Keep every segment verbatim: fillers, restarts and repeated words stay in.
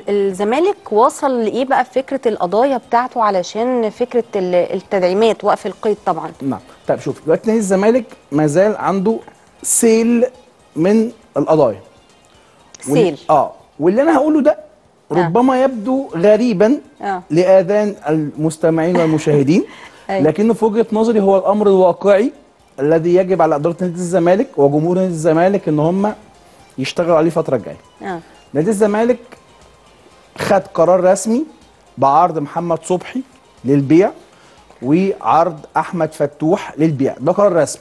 الزمالك وصل لايه بقى في فكره القضايا بتاعته علشان فكره التدعيمات وقف القيد طبعا؟ نعم. طيب شوف دلوقتي نادي الزمالك ما زال عنده سيل من القضايا. سيل وال... اه واللي انا هقوله ده ربما آه. يبدو غريبا آه. لاذان المستمعين والمشاهدين لكنه في وجهه نظري هو الامر الواقعي الذي يجب على اداره نادي الزمالك وجمهور نادي الزمالك ان هم يشتغلوا عليه الفتره الجايه. آه. نادي الزمالك خد قرار رسمي بعرض محمد صبحي للبيع وعرض احمد فتوح للبيع، ده قرار رسمي.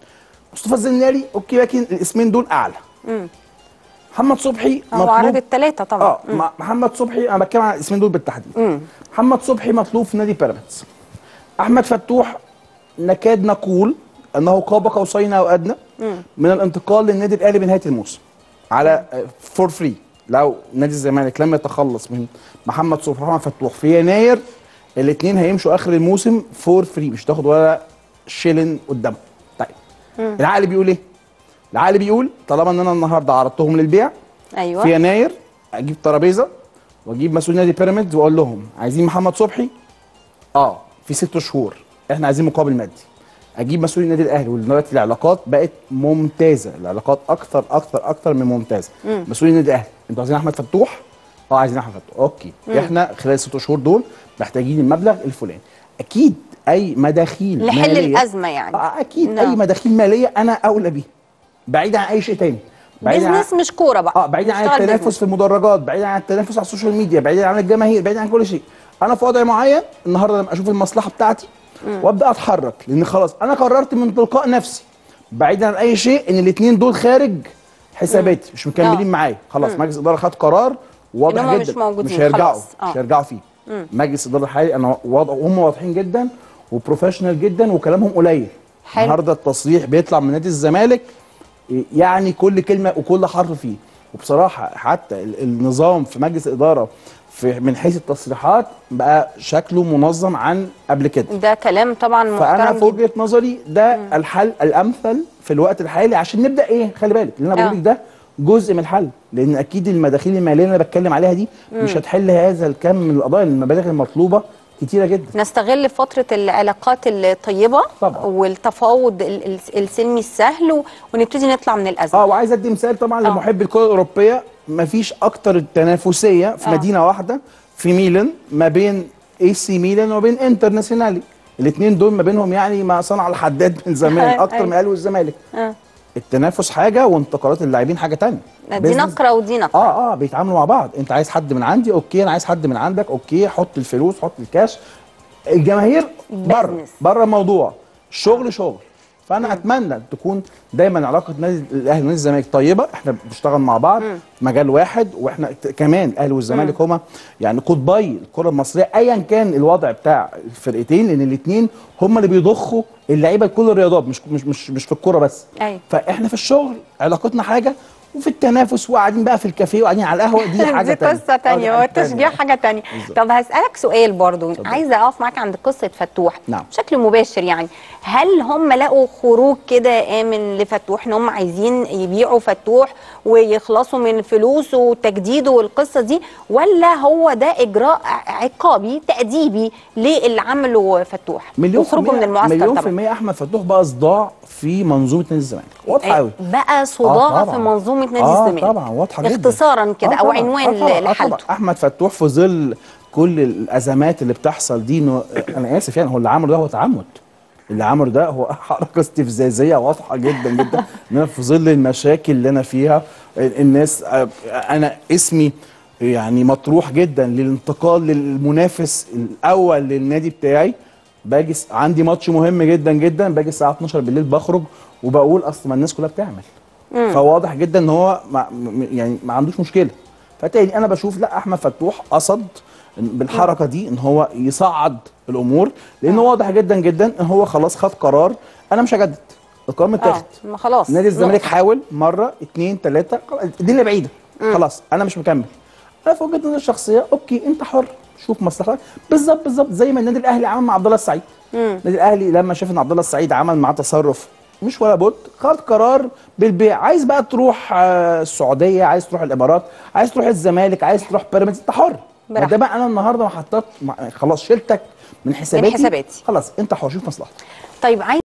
مصطفى الزناري اوكي لكن الاسمين دول اعلى. امم محمد صبحي هو عرض الثلاثه طبعا. اه مم. محمد صبحي انا بتكلم عن الاسمين دول بالتحديد. مم. محمد صبحي مطلوب في نادي بيراميدز. احمد فتوح نكاد نقول انه قاب قوسين او ادنى من الانتقال للنادي الاهلي بنهايه الموسم على فور فري. لو نادي الزمالك لم يتخلص من محمد صبحي ومحمد فتوح في يناير الاثنين هيمشوا اخر الموسم فور فري، مش تاخد ولا شيلن قدامهم. طيب مم. العقل بيقول ايه؟ العقل بيقول طالما ان انا النهارده عرضتهم للبيع ايوه في يناير اجيب ترابيزه واجيب مسؤول نادي بيراميدز واقول لهم عايزين محمد صبحي اه في ست شهور احنا عايزين مقابل مادي. اجيب مسؤول النادي الاهلي ودلوقتي العلاقات بقت ممتازه، العلاقات اكثر اكثر اكثر من ممتازه. مسؤول النادي الاهلي انتوا عايزين احمد فتوح؟ اه عايزين احمد فتوح. اوكي مم. احنا خلال الست شهور دول محتاجين المبلغ الفلاني. اكيد اي مداخيل لحل ماليه الازمه يعني آه اكيد no. اي مداخيل ماليه انا اولى بيها بعيدا عن اي شيء تاني. بيزنس مش كوره بقى. اه بعيدا عن التنافس بيزنس. في المدرجات، بعيدا عن التنافس على السوشيال ميديا، بعيدا عن الجماهير، بعيدا عن كل شيء. انا في وضع معين النهارده لما اشوف المصلحه بتاعتي مم. وابدا اتحرك لان خلاص انا قررت من تلقاء نفسي بعيدا عن اي شيء ان الاثنين دول خارج حساباتي مم. مش مكملين آه. معايا خلاص. مجلس الاداره خد قرار واضح جدا مش موجودين مش هيرجعوا آه. مش هيرجعوا فيه. مم. مجلس الاداره الحالي انا وضع هم واضحين جدا وبروفيشنال جدا وكلامهم قليل. النهارده التصريح بيطلع من نادي الزمالك يعني كل كلمه وكل حرف فيه. وبصراحه حتى النظام في مجلس الاداره في من حيث التصريحات بقى شكله منظم عن قبل كده. ده كلام طبعا محترم. فانا في وجهه نظري ده مم. الحل الامثل في الوقت الحالي عشان نبدا ايه. خلي بالك اللي انا بقول لك ده جزء من الحل لان اكيد المداخيل الماليه اللي انا بتكلم عليها دي مم. مش هتحل هذا الكم من القضايا. المبالغ المطلوبه كتيره جدا. نستغل فتره العلاقات الطيبه طبعا والتفاوض السلمي السهل ونبتدي نطلع من الازمه. اه وعايز ادي مثال طبعا لمحبي الكره الاوروبيه. مفيش اكتر التنافسيه في أوه. مدينه واحده في ميلان ما بين اي سي ميلان وبين انترناسيونالي. الاثنين دول ما بينهم يعني ما صنع الحداد من زمان اكتر من الاهلي والزمالك. اه التنافس حاجه وانتقالات اللاعبين حاجه ثانيه. دي نقره ودي نقره. اه اه بيتعاملوا مع بعض. انت عايز حد من عندي اوكي، انا عايز حد من عندك اوكي، حط الفلوس حط الكاش. الجماهير بره بره الموضوع. الشغل آه. شغل. فانا مم. اتمنى تكون دايما علاقه نادي الاهلي ونادي الزمالك طيبه. احنا بنشتغل مع بعض مم. في مجال واحد واحنا كمان الاهلي والزمالك هما يعني قطبي الكره المصريه ايا كان الوضع بتاع الفرقتين لان الاثنين هما اللي بيضخوا اللعيبه لكل الرياضات مش مش مش مش في الكوره بس. أيوة. فاحنا في الشغل علاقتنا حاجه وفي التنافس وقاعدين بقى في الكافيه وقاعدين على القهوه دي حاجه ثانيه. دي قصه ثانيه والتشجيع حاجه ثانيه. طب هسالك سؤال برضو عايزه اقف معاك عند قصه فتوح. نعم. بشكل مباشر يعني هل هم لقوا خروج كده امن لفتوح ان هم عايزين يبيعوا فتوح ويخلصوا من فلوسه وتجديده والقصه دي ولا هو ده اجراء عقابي تاديبي للي عمله فتوح وخروجه من المعسكر؟ مليون في المية احمد فتوح بقى صداع في منظومه نادي الزمالك واضحه قوي. بقى صداع آه في منظومه نادي آه الزمالك طبعا واضحه جدا اختصارا كده آه او عنوان آه لحالته. آه احمد فتوح في ظل كل الازمات اللي بتحصل دي انه انا اسف يعني هو اللي عمله ده هو تعمد. اللي عمله ده هو حركه استفزازيه واضحه جدا جدا ان انا في ظل المشاكل اللي انا فيها الناس انا اسمي يعني مطروح جدا للانتقال للمنافس الاول للنادي بتاعي. باجي عندي ماتش مهم جدا جدا باجي الساعه اتناشر بالليل بخرج وبقول اصل ما الناس كلها بتعمل. مم. فواضح جدا ان هو ما يعني ما عندوش مشكله. فتاني انا بشوف لا احمد فتوح قصد بالحركه دي ان هو يصعد الامور لان هو واضح جدا جدا ان هو خلاص خد قرار انا مش هجدد. القرار متاخد اه خلاص. نادي الزمالك حاول مره اتنين تلاته الدنيا بعيده مم. خلاص انا مش مكمل. انا في وجهه نظري الشخصيه اوكي انت حر شوف مصلحتك بالظبط بالظبط زي ما النادي الاهلي عمل مع عبد الله السعيد. النادي الاهلي لما شاف ان عبد الله السعيد عمل معاه تصرف مش ولا بد، خد قرار بالبيع. عايز بقى تروح آه، السعوديه، عايز تروح الامارات، عايز تروح الزمالك، عايز تروح بيراميدز، انت حر. ما ده بقى انا النهارده ما حطيت خلاص، شلتك من حساباتي، من حساباتي خلاص انت حر، شوف مصلحتك. طيب عايز